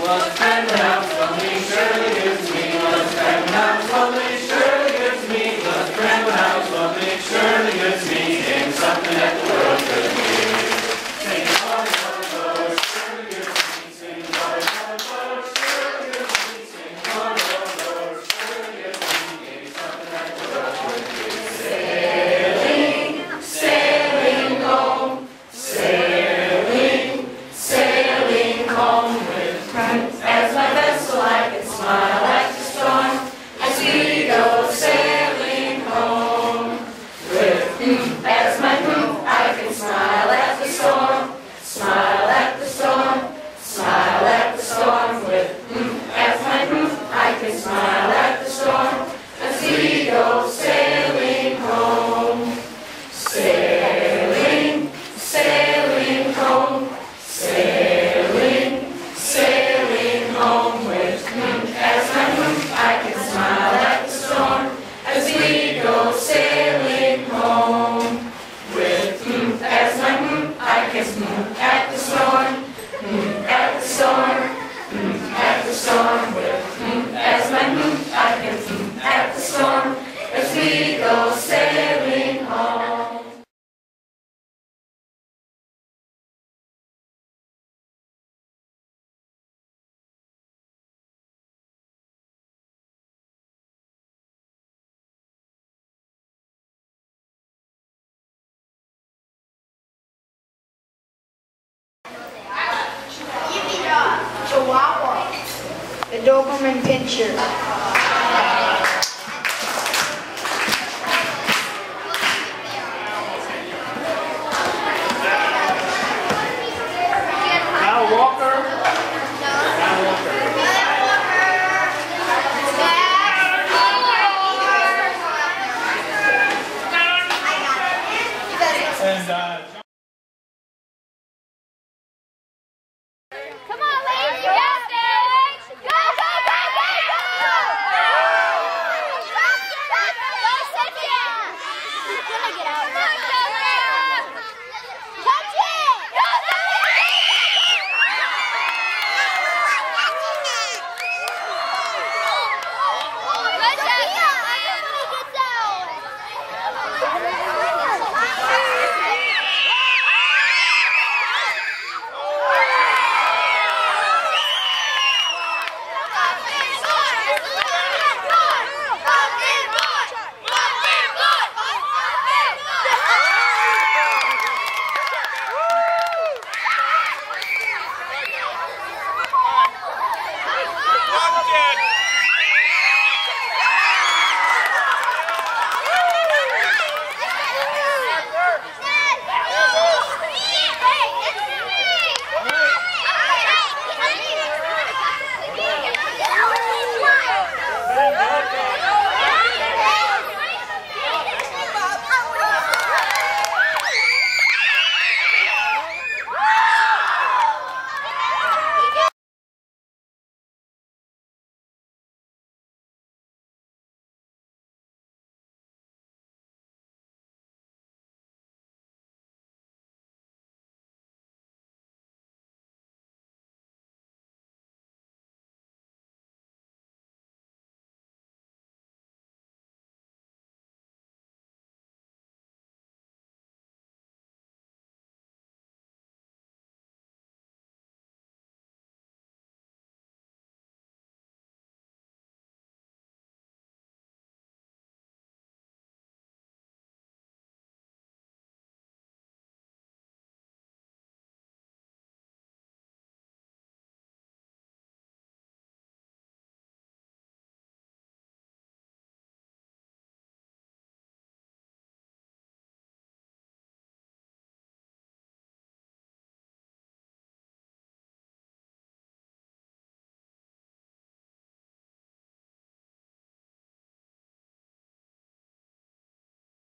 What's 10 pounds from me surely gives me. What's 10 pounds from me surely gives me. What's 10 pounds from me surely gives me. In something that the world could be. Sing Lord, Lord, Lord, surely gives me. Sing Lord, Lord, Lord, surely gives me. Sing Lord, Lord, Lord, surely gives me. In something that the world could be. Sailing, sailing home, sailing, sailing home with friends. As my vessel I can smile at the storm as we go sailing home. With as my I can smile at the storm, smile at the storm, smile at the storm. With as my I can smile at the storm as we go sailing home. Sailing, sailing home, sailing, sailing home. With as my I can smile at the storm as we go sailing home. With as my I can smile at the storm, at the storm, at the storm. With as my I can at the storm as we go sailing home. Chihuahua, the Doberman Pinscher. Now walk